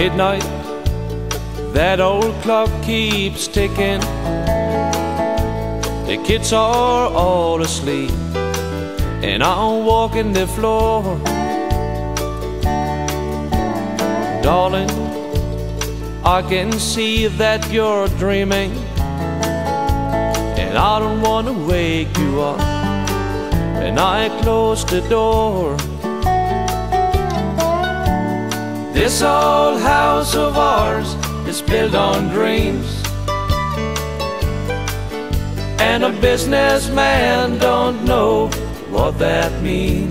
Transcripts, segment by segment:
midnight, that old clock keeps ticking. The kids are all asleep and I'm walking the floor. Darling, I can see that you're dreaming, and I don't want to wake you up, and I close the door. This old house of ours is built on dreams, and a businessman don't know what that means.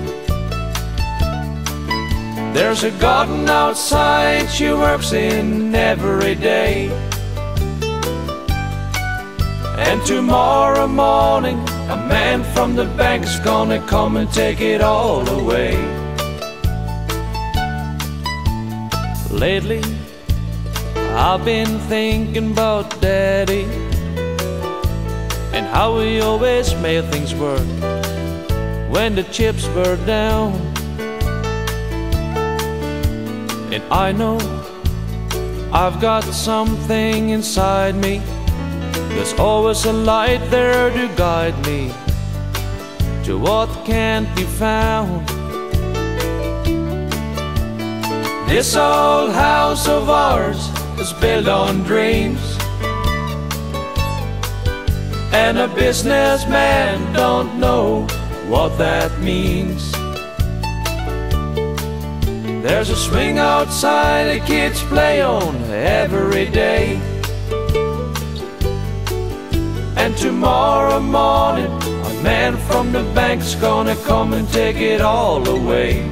There's a garden outside she works in every day, and tomorrow morning a man from the bank's gonna come and take it all away. Lately I've been thinking about Daddy and how we always made things work when the chips were down. And I know I've got something inside me, there's always a light there to guide me to what can't be found. This old house of ours is built on dreams, and a businessman don't know what that means. There's a swing outside the kids play on every day, and tomorrow morning a man from the bank's gonna come and take it all away.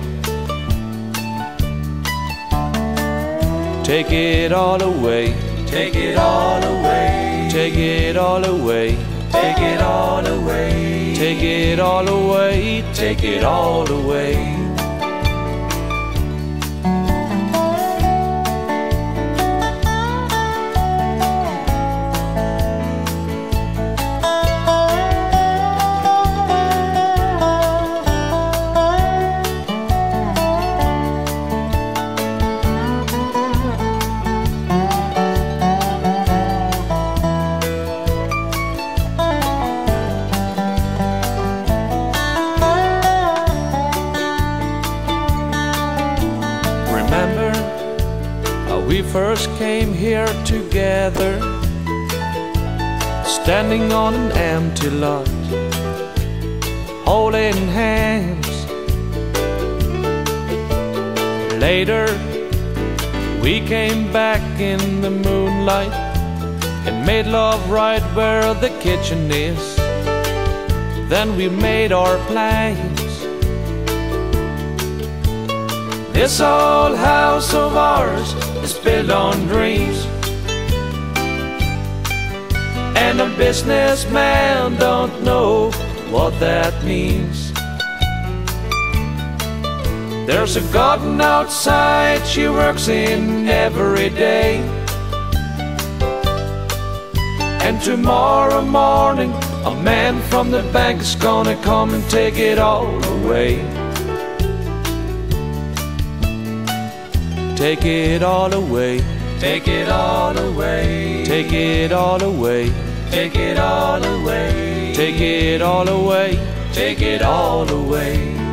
Take it all away, take it all away, take it all away, take it all away, take it all away, take it all away. Remember how we first came here together, standing on an empty lot, holding hands. Later we came back in the moonlight and made love right where the kitchen is. Then we made our plans. This old house of ours is built on dreams, and a businessman don't know what that means. There's a garden outside she works in every day, and tomorrow morning a man from the bank is gonna come and take it all away. Take it all away, take it all away, take it all away, take it all away, take it all away, take it all away.